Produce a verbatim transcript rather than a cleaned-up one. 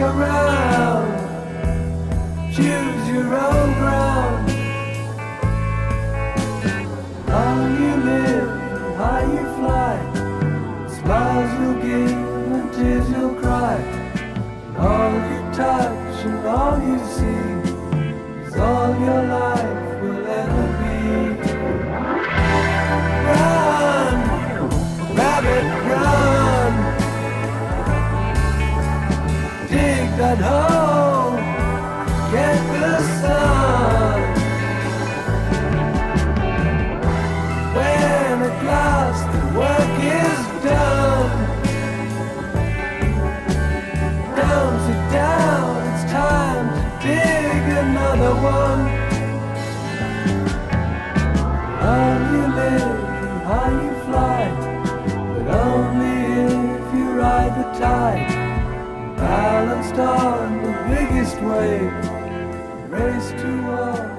around, choose your own ground. How you live, how you fly, smiles you'll give and tears you'll cry. All you touch and all you see is all your life will ever be. Run, rabbit, run. Dig that hole, get the sun. When at last the work is done, don't sit down, it's time to dig another one. How you live and how you fly, but only if you ride the tide. Balanced on the biggest wave, race to war.